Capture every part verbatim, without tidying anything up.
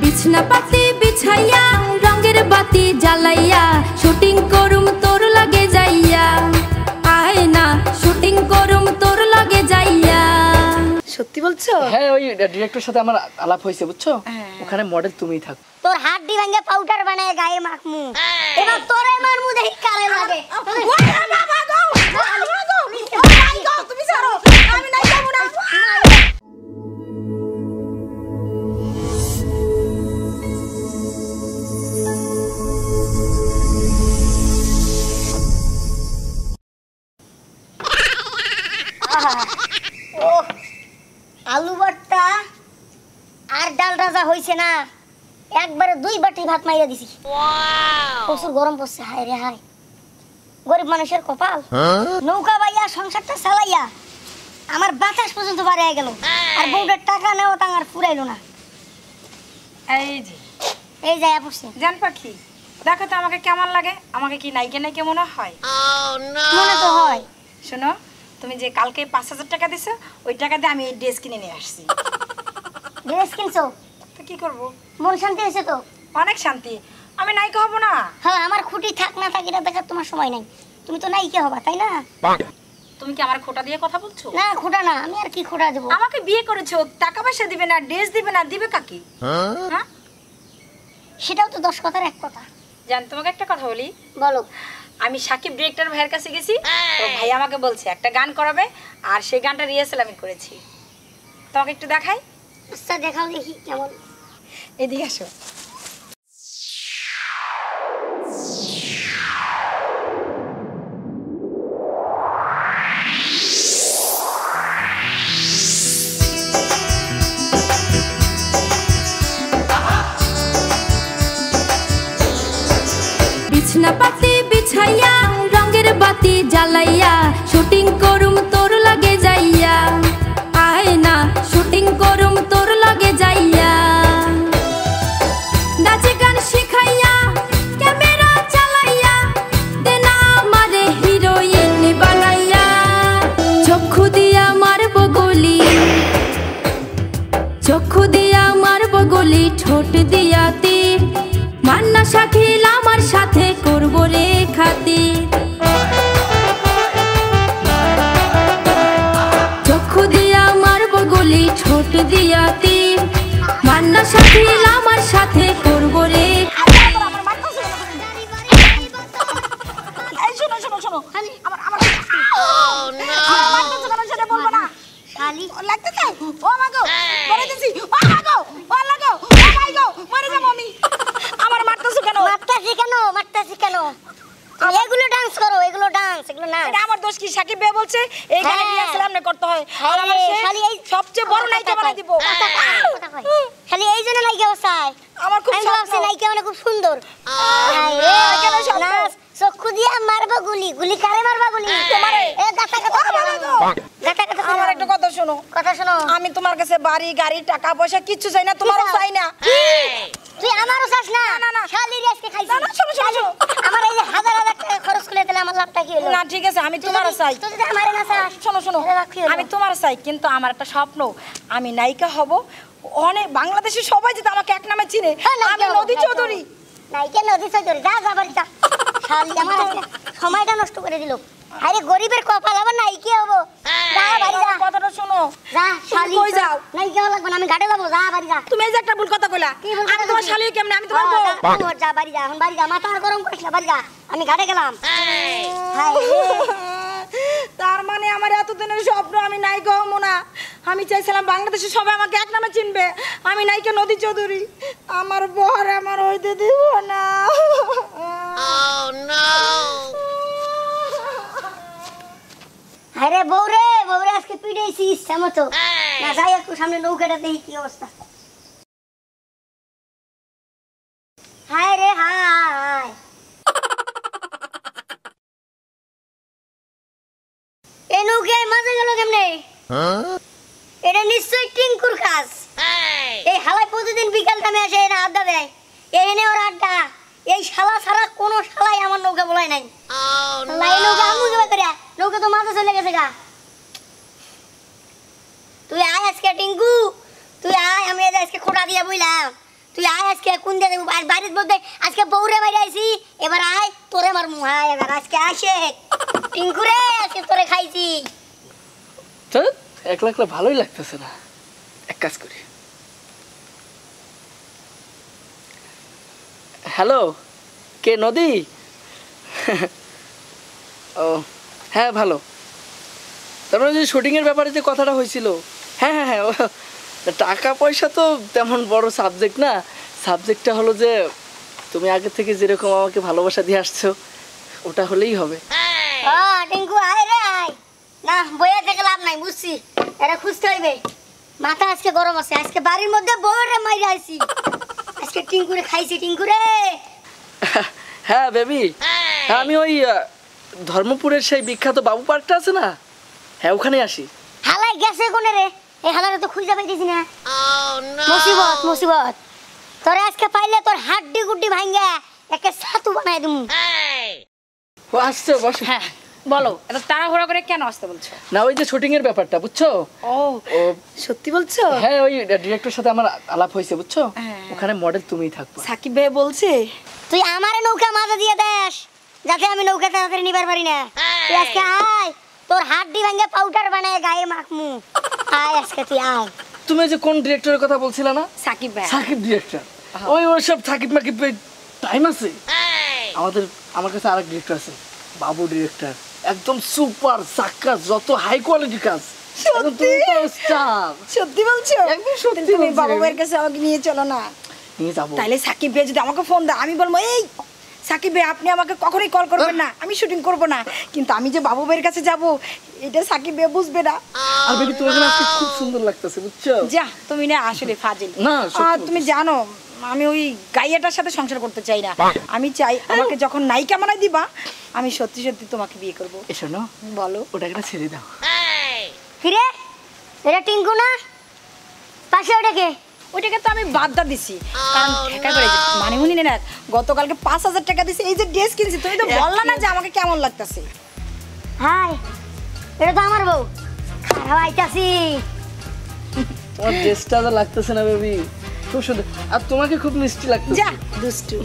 বিছনা পাতি বিছাইয়া রঙের বাতি জ্বালাইয়া শুটিং করুম তোর লাগে যাইয়া আয় না শুটিং করুম তোর লাগে যাইয়া। সত্যি বলছো? হ্যাঁ ওই ডিরেক্টরের সাথে আমার আলাপ হয়েছে বুঝছো, ওখানে মডেল তুমিই থাকো। তোর হাত দি ভাঙে পাউডার বানায় গায়ে মাখমু, এবার তোরে মারমু দেখি কারে লাগে। ওই বাবা গো বাবা গো ও মাই গড তুমি ছাড়ো, আমি নাই যাব না। ও আলু ভর্তা আর ডাল রাজা হইছে না, একবারে দুই বাটি ভাত মাইরা দিছি। প্রচুর গরম পড়ছে, হায় রে হায়, গরিব মানুষের কপাল। নৌকা বাইয়া সংসারটা চালাইয়া আমার বাতাস পর্যন্ত বাড়ে গেল, আর বউটার টাকা নেওয়া তাঙ্গার ফুরাইলো না। এই যে এই যায় পড়ছে। জান পাখি দেখো তো আমাকে কেমন লাগে, আমাকে কি নাইকে নাইকে মনে হয়? মনে তো হয়। শোনো, তুমি যে কালকে পাঁচ হাজার টাকা দিছো ওই টাকা দিয়ে আমি এই ড্রেস কিনে নিয়ে আসছি। ড্রেস কিনছো? তো কি করবো, মন শান্তি হয়েছে তো? অনেক শান্তি। আমি নায়িকা হব না? হ্যাঁ, আমার খুঁটি থাক না থাক এটা দেখার তোমার সময় নাই, তুমি তো নায়িকা হবা তাই না? তুমি কি আমার খোটা দিয়ে কথা বলছো? না খোটা না, আমি আর কি খোটা দেবো? আমাকে বিয়ে করেছো, টাকা পয়সা দিবে না, ড্রেস দিবে না, দিবে কাকে? হ্যাঁ সেটাও তো দশ কথার এক কথা। জান তোমাকে একটা কথা বলি। বলো। আমি সাকিব ডিরেক্টর ভাইয়ের কাছে গেছি, তো ভাই আমাকে বলছে একটা গান করাবে, আর সেই গানটা রিহার্সাল আমি করেছি। তোমাকে একটু দেখাই। আচ্ছা দেখাও দেখি কেমন। এদিকে আসো। বিছনা পাতি বিছাইয়া রঙের বাতি জ্বালাইয়া শুটিং করুম তোর লাগে যাইয়া আয় না শুটিং করুম তোর লাগে যাইয়া। নাচে গান শিখাইয়া ক্যামেরা চালাইয়া দেনা আমারে হিরোইন বানাইয়া চক্ষু দিয়া মারব গলি, চক্ষু দিয়া মারব গলি, ঠোঁট দিয়া তীর, মান্না শাকিল আমার সাথে করব রে খাতির। চক্ষু দিয়া মারব গলি, ঠোঁট দিয়া তীর, মান্না শাকিল আমার সাথে করব রে। এই শোনো শোনো শোনো, আমার আমার ও নো আমার তো কোনো ছেলে বলবো না খালি লাগতেছে। ও মা গো করে দিছি, ও মা গো ও লাগো, ও ভাই গো মরে যাব আমি। আমার মারতেছো কেন? মারতাছি কেন? মারতাছি কেন? এগুলো ডান্স করো, এগুলো ডান্স, এগুলো না। এটা আমার দোষ কি? সাকিব ভাই বলছে এই গানে রিহার্সাল আমনে করতে হয়, আর আমার খালি এই সবচেয়ে বড় নায়িকা বানাই দিব। খালি এই জন্য নায়িকা বসায়। আমার খুব আমি স্বপ্ন ভাবছি নায়িকা মানে খুব সুন্দর। কেন স্বপ্ন? না চক্ষু দিয়ে মারবো গুলি, গুলি কারে মারবা গুলি? তোমারে। এ গাটা গাটা গাটা গাটা আমার একটা কথা শোনো। কথা শোনো। আমি তোমার কাছে বাড়ি গাড়ি টাকা পয়সা কিচ্ছু চাই না, তোমারও চাই না। তুই আমারও চাস না? না না শালির আজকে খাইছিস। না না শোনো শোনো, আমার এই যে হাজার হাজার টাকা খরচ করে দিলে আমার লাভটা কি হলো? না ঠিক আছে আমি তোমারও চাই। তুই যদি আমারে না চাস, শোনো শোনো, আমি তোমার চাই, কিন্তু আমার একটা স্বপ্ন, আমি নায়িকা হব, অনেক বাংলাদেশের সবাই যদি আমাকে এক নামে চিনে। আমি নদী চৌধুরী। নায়িকা নদী চৌধুরী, যা যা বাড়ি যা। শালি আমার আজকে সময়টা নষ্ট করে দিল। আরে গরিবের কপাল, আবার নায়িকা হবো। যা বাড়ি যা। কথাটা শোনো। যা শালি কই যাও? নায়িকা লাগবে না, আমি ঘাটে যাবো। যা বাড়ি যা। তুমি এই যে একটা ভুল কথা কইলা। আমি তোমার শালি কেমনে? আমি তোমার বউ। যা বাড়ি যা, এখন বাড়ি যা, মাথা আর গরম করিস না, বাড়ি যা। আমি ঘাটে গেলাম। হায় রে। তার মানে আমার এতদিনের স্বপ্ন আমি নায়িকা হবো না। আমি চাইছিলাম বাংলাদেশের সবাই আমাকে এক নামে চিনবে, আমি নায়িকা নদী চৌধুরী। আমার বর আমার হইতে দিব না। Oh no! আরে বউরে, বউরে আজকে পিটাইছি ইচ্ছা মতো। না যাই একটু সামনে নৌকাটা দেখি কি অবস্থা। হায় রে হায়। এই নৌকায় মাঝে গেল কেমনে? এটা নিশ্চয়ই টিঙ্কুর কাজ। এই হালাই প্রতিদিন বিকাল টাইমে এসে এনে আড্ডা দেয়, এনে ওর আড্ডা। এই শালা ছাড়া কোনো শালাই আমার নৌকা বলাই নাই। নৌকা আমু যাবে করে, নৌকা তো মাঝে চলে গেছে গা। তুই আয় আজকে টিঙ্কু, তুই আয়, আমি আজকে খোটা দিয়া বইলাম। তুই আয়। আজকে কোন দিয়ে দেবো বাড়ির মধ্যে আজকে বউরে বাইরে আইছি এবার আয় তোরে মারমু আয় এবার আজকে আসে টিঙ্কুরে আজকে তোরে খাইছি তো একলা একলা ভালোই লাগতেছে না, এক কাজ করি। হ্যালো, কে নদী? ও হ্যাঁ ভালো। তারপরে যে শুটিংয়ের ব্যাপারে যে কথাটা হয়েছিল, হ্যাঁ হ্যাঁ হ্যাঁ ও, টাকা পয়সা তো তেমন বড় সাবজেক্ট না। সাবজেক্টটা হলো যে তুমি আগে থেকে যেরকম আমাকে ভালোবাসা দিয়ে আসছো ওটা হলেই হবে। ও টিঙ্কু আয় রে আয় না বইয়া থেকে লাভ নাই বুঝছি, এটা খুঁজতে হইবে। মাথা আজকে গরম আছে, আজকে বাড়ির মধ্যে বউরে মাইরে আইছি, আজকে টিঙ্কুরে খাইছি টিঙ্কুরে। হ্যাঁ বেবি, আমি ওই আহ, ধর্মপুরের সেই বিখ্যাত বাবু পার্কটা আছে না, হ্যাঁ ওখানে আসি। হালাই গেছে কোনে রে? এই হালারে তো খুঁজে পাইতেছি না। মুসিবত মুসিবত, তোরে আজকে পাইলে তোর হাড্ডি গুড্ডি ভাঙ্গা একে ছাতু বানাই দিমু। ও আসছে, বসে। হ্যাঁ বলো, এত তাড়াহুড়া করে কেন আসতে বলছো? না ওই যে শুটিং এর ব্যাপারটা বুঝছো। ও ও সত্যি বলছো? হ্যাঁ ওই ডিরেক্টর সাথে আমার আলাপ হয়েছে বুঝছো, হ্যাঁ। ওখানে মডেল তুমিই থাকবে। সাকিব ভাই বলছে তুই আমারে নৌকা মাঝে দিয়ে দেস যাতে আমি নৌকা তাড়াতাড়ি নিবার পারি না। তুই আজকে আয়, তোর হাড্ডি ভাঙ্গা পাউডার বানায় গায়ে মাখমু। আয় আজকে তুই আয়। তুমি ওই যে কোন ডিরেক্টরের কথা বলছিলে না? সাকিব ভাই। সাকিব ডিরেক্টর। ওই ওই সব সাকিব মাকিব টাইম আছে আমাদের। আমার কাছে আরেক ডিরেক্টর আছে, বাবু ডিরেক্টর, একদম সুপার সাক্কাস, যত হাই কোয়ালিটি কাজ। সত্যি? স্টার। সত্যি বলছো? একদম সত্যি তুমি বলছি। বাবা ভাইয়ের কাছে আমাকে নিয়ে চলো না। নিয়ে যাবো। তাইলে সাকিব ভাই যদি আমাকে ফোন দেয় আমি বলবো এই সাকিব ভাই আপনি আমাকে কখনোই কল করবেন না, আমি শুটিং করব না। কিন্তু আমি যে বাবু ভাইয়ের কাছে যাব এটা সাকিব ভাই বুঝবে না। আর বেবি তোমার জন্য আজকে খুব সুন্দর লাগতেছে বুঝছো। যা তুমি না আসলে ফাজিল। না, সত্যি আর তুমি জানো আমি ওই গাইয়াটার সাথে সংসার করতে চাই না। আমি চাই আমাকে যখন নায়িকা বানাই দিবা আমি সত্যি সত্যি তোমাকে বিয়ে করব। এসো না, বলো। ওটা একটা ছেড়ে দাও। ফিরে এটা টিঙ্কু না, পাশে ওটাকে ওইটাকে তো আমি বাদটা দিছি, কারণ ঠেকা করে মানে উনি না গতকালকে পাঁচ হাজার টাকা দিছি এই যে ড্রেস কিনছি, তুমি তো বললা না যে আমাকে কেমন লাগতেছে। হাই এটা তো আমার বউ, খারাপ আইতাছি। তোমার ড্রেসটা তো লাগতেছে না বেবি, খুব সুন্দর। আর তোমাকে খুব মিষ্টি লাগতেছে। যা দুষ্টু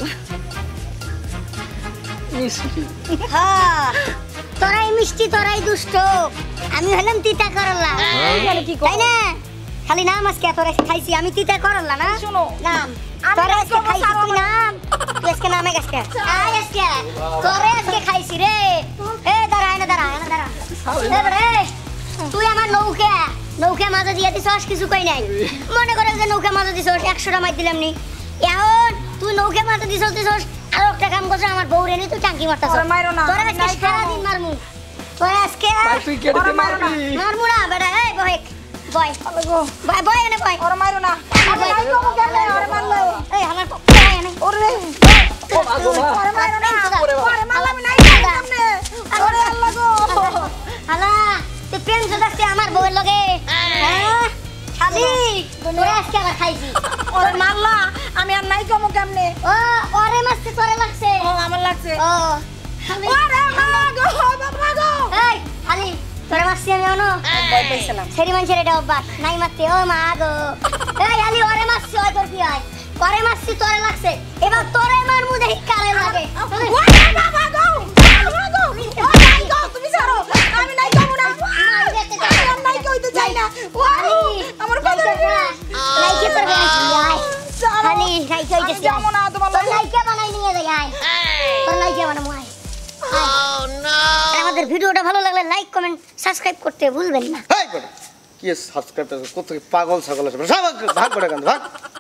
মিষ্টি। হ্যাঁ তোরাই মিষ্টি তোরাই দুষ্ট, আমি হলাম তিতা করলা। কি তাই না? খালি নাম আজকে তোরা খাইছি, আমি তিতা করলা না। শোনো, নাম আমি তোরা আজকে আজকে খাইছি, সারা তুই নাম তুই আজকে নামে আজকে আয় আজকে তোরে আজকে খাইছি রে। এ দাঁড়া না দাঁড়া না দাঁড়া এবারে তুই আমার নৌকা নৌকা মাঝে দিয়ে দিছস, কিছু কই নাই। মনে করে যে নৌকা মাঝে দিছস একশোটা মাই দিলাম নি, এখন তুই নৌকা মাঝে দিছস দিছস আর একটা কাম করছ আমার বউ রে নি তুই টাঙ্কি মারতাছ। ওরে মাইরো না, তোরা আমি আজকে নাই সারা খাবো। দিন মারমু তোরা আজকে ভাই তুই কেটে ওরা মারো না। মারবি। মারমু না বেটা। এই বয় বয় গো বয় বয় এনে বয় ওরা মারো না, আমি নাই কমু কেমনে ওরে মারলো। এই হালার তো বয় এনে ওরে ও মা গো মা। ওরে মারো না, ওরে বাবা। ওরে মারলাম আমি নাই কমু কেমনে। ওরে আল্লাহ গো হালা তুই প্রেম সদাস্তে আমার বউয়ের লগে হ্যাঁ খালি তোরা আজকে আবার খাইছি। ওরে মারলা আমি আর নাই কমু কেমনে। ও ওরে মাসতে তোরে লাগছে। ও আমার লাগছে। ও খালি ওরে মা গো বাবা গো এই খালি তোরে মাসছি আমি অনো ভয় পাইছিলাম। সেরি মানুষের এটা অভ্যাস নাই মারতে। ও মা গো এই খালি ওরে মাসছি ওই তোর কি হয় ওরে মাসছি তোরে লাগছে, এবার তোরে মারমু দেখি কারে লাগে। ওরে বাবা গো বাবা গো ও নাই গো তুমি ছাড়ো আমি নাই কমু না। আমি আর নাই কইতে চাই না। ওরে আমার কথা নাই কে তোর বানাইছি আয় খালি নাই কই আমি দিছি যাবো না তোমার তোর লগে। নাই কে বানাই নিয়ে যাই আয় তোর নাই কে বানামু আয়। আর আমাদের ভিডিওটা ভালো লাগলে লাইক কমেন্ট সাবস্ক্রাইব করতে ভুলবেন না। হাই করে কি সাবস্ক্রাইব করতে পাগল ছাগল আছে সব ভাগ করে কেন ভাগ